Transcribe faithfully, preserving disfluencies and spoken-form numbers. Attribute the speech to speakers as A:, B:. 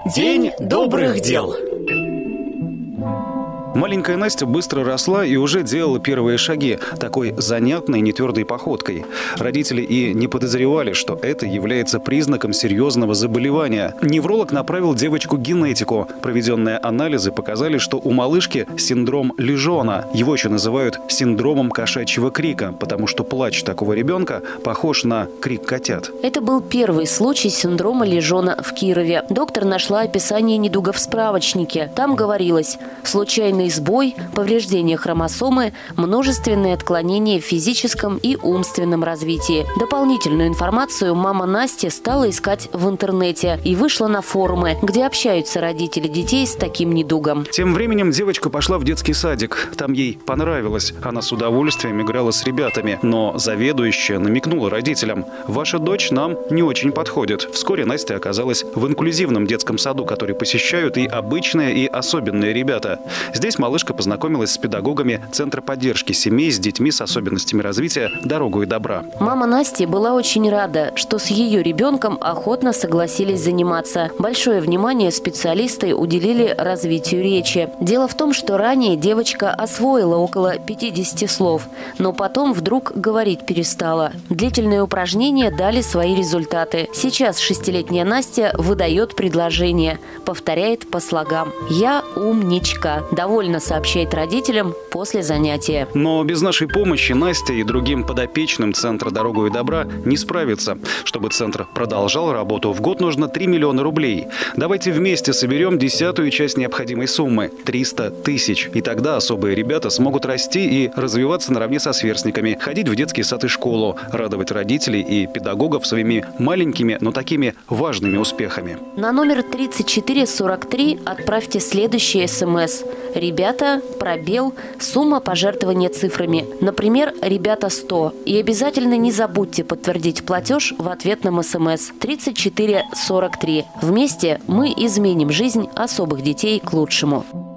A: День добрых дел.
B: Маленькая Настя быстро росла и уже делала первые шаги такой занятной, нетвердой походкой. Родители и не подозревали, что это является признаком серьезного заболевания. Невролог направил девочку к генетику. Проведенные анализы показали, что у малышки синдром Лежона. Его еще называют синдромом кошачьего крика, потому что плач такого ребенка похож на крик котят.
C: Это был первый случай синдрома Лежона в Кирове. Доктор нашла описание недуга в справочнике. Там говорилось: случайный сбой, повреждение хромосомы, множественные отклонения в физическом и умственном развитии. Дополнительную информацию мама Насти стала искать в интернете и вышла на форумы, где общаются родители детей с таким недугом.
B: Тем временем девочка пошла в детский садик. Там ей понравилось. Она с удовольствием играла с ребятами. Но заведующая намекнула родителям: «Ваша дочь нам не очень подходит». Вскоре Настя оказалась в инклюзивном детском саду, который посещают и обычные, и особенные ребята. Здесь малышка познакомилась с педагогами Центра поддержки семей с детьми с особенностями развития «Дорогу и добра».
C: Мама Насти была очень рада, что с ее ребенком охотно согласились заниматься. Большое внимание специалисты уделили развитию речи. Дело в том, что ранее девочка освоила около пятидесяти слов, но потом вдруг говорить перестала. Длительные упражнения дали свои результаты. Сейчас шестилетняя Настя выдает предложение, повторяет по слогам: «Я умничка», довольно сообщает родителям после занятия.
B: Но без нашей помощи Настя и другим подопечным Центра «Дорогу и добра» не справится. Чтобы центр продолжал работу, в год нужно три миллиона рублей. Давайте вместе соберем десятую часть необходимой суммы – триста тысяч. И тогда особые ребята смогут расти и развиваться наравне со сверстниками, ходить в детский сад и школу, радовать родителей и педагогов своими маленькими, но такими важными успехами.
C: На номер тридцать четыре сорок три отправьте следующий смс. Ребята, пробел, сумма пожертвования цифрами. Например, ребята сто. И обязательно не забудьте подтвердить платеж в ответном смс тридцать четыре сорок три. Вместе мы изменим жизнь особых детей к лучшему.